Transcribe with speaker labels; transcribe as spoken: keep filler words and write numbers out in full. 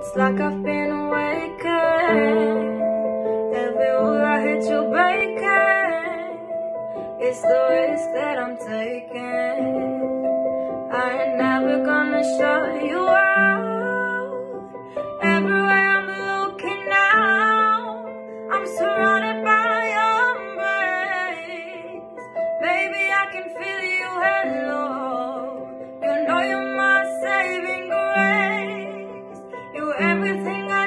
Speaker 1: It's like I've been awakened. Everywhere I hit you breaking. It's the risk that I'm taking. I ain't never gonna shut you out. Everywhere I'm looking now, I'm surrounded by your embrace. Baby, I can feel you, hello. You know you're my saving grace. You're everything I